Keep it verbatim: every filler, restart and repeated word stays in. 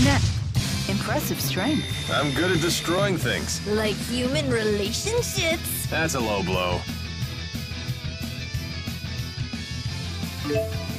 Nah. Impressive strength. I'm good at destroying things. Like human relationships. That's a low blow.